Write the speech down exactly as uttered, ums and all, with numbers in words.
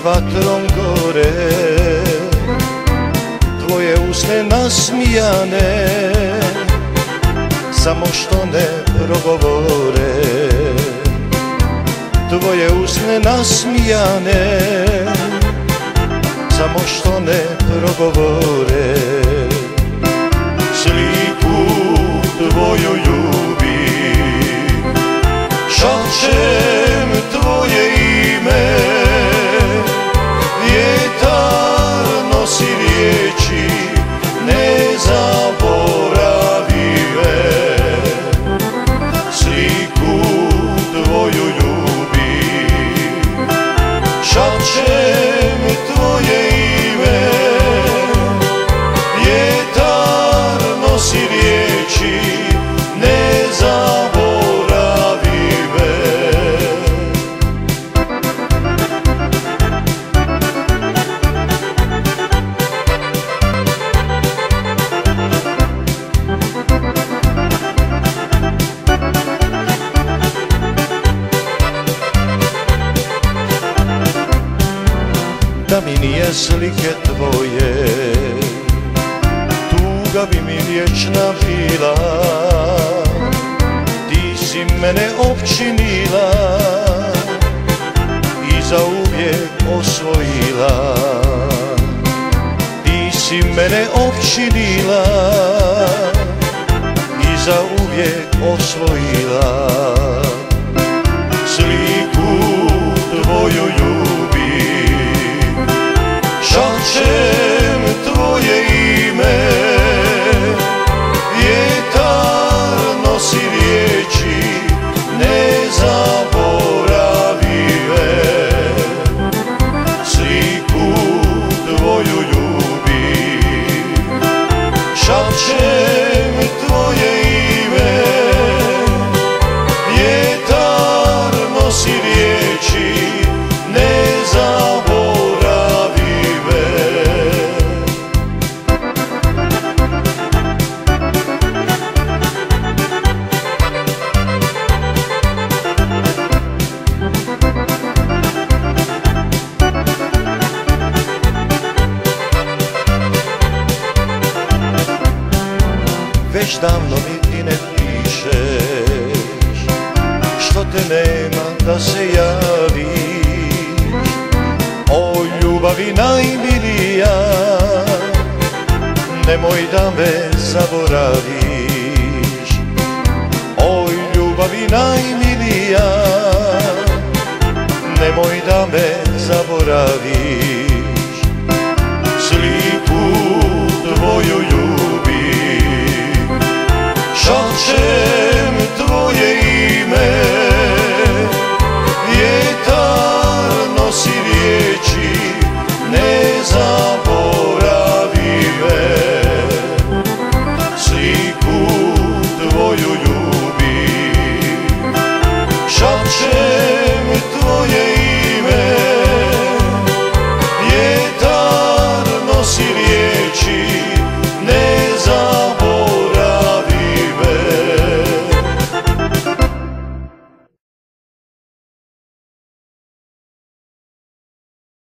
vatrom gore, tvoje usne nasmijane, samo što ne progovore. Tvoje usne nasmijane, samo što ne progovore. Sliku tvoju ljubim, šačem tvoje ime, vjetar nosi riječi nezaboravive. Sliku tvoju ljubim, šačem tvoje ime, vjetar nosi riječi nezaboravive. Da mi nije slike tvoje, tuga bi mi vječna bila. Ti si mene opčinila i zauvijek osvojila. Ti si mene opčinila i zauvijek osvojila. Sliku tvoju ljubim, šačem tvoje ime, vjetar nosi riječi nezaboravive. Sliku tvoju ljubim, šačem tvoje ime, vjetar nosi riječi nezaboravive. Već davno mi ti ne pišeš, što te nema da se javiš. O ljubavi najmilija, nemoj da me zaboraviš. O ljubavi najmilija, nemoj da me zaboraviš. Sliku tvoju ljubim, šačem